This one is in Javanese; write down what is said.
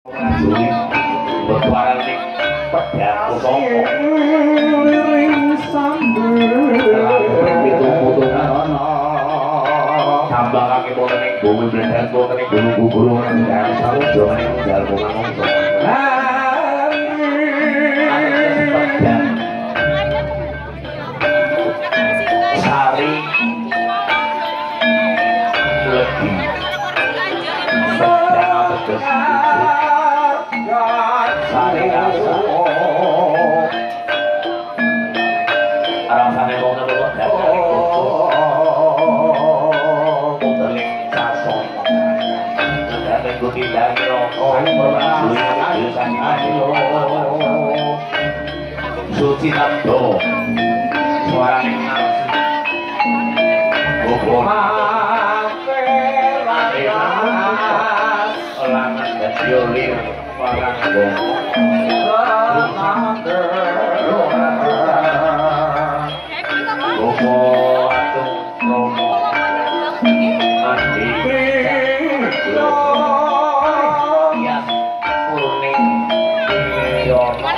Berwarning pedang sopo tambahake wonten ing bumi bledar wonten ing gunung gugur wonten ing samudra ing dalem mangsa Sari lebih sedang ateges Sari rasa rasane wong loro Suci Nando suara ning langan dadi lir parang